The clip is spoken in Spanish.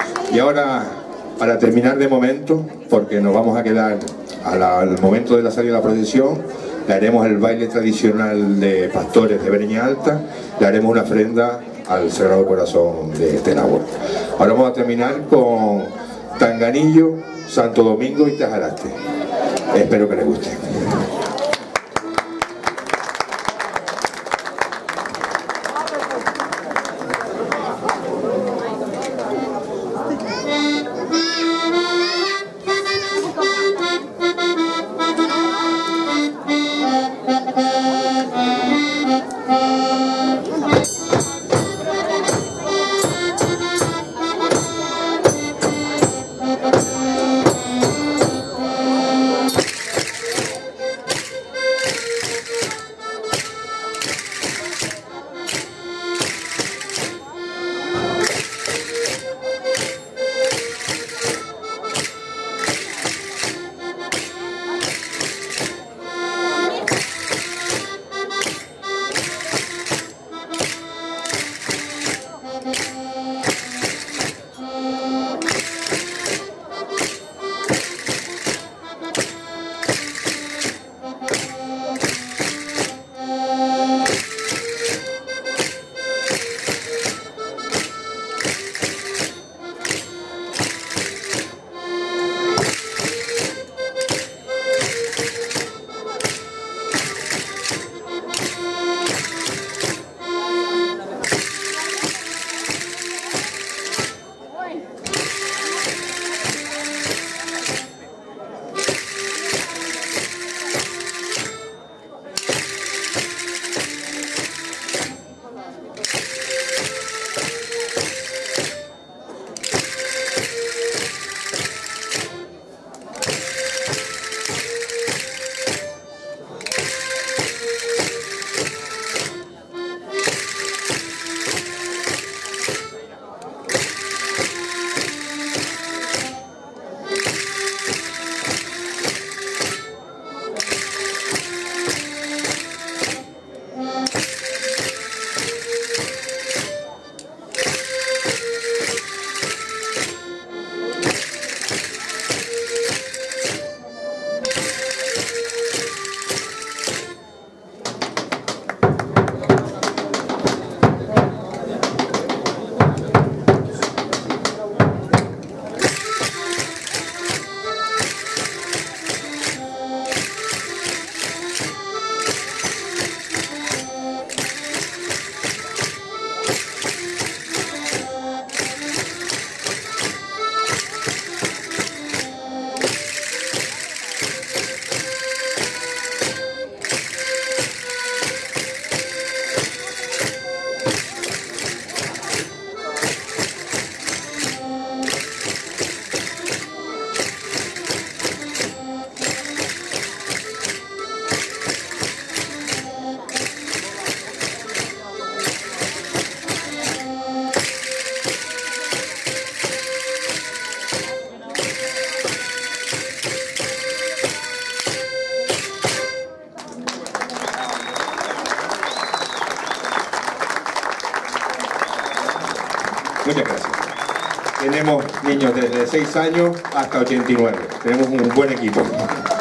Y ahora, para terminar de momento, porque nos vamos a quedar al momento de la salida de la procesión, le haremos el baile tradicional de pastores de Breña Alta, le haremos una ofrenda al Sagrado Corazón de Tenagua. Ahora vamos a terminar con Tanganillo, Santo Domingo y Tajaraste. Espero que les guste. Muchas gracias. Tenemos niños desde 6 años hasta 89. Tenemos un buen equipo.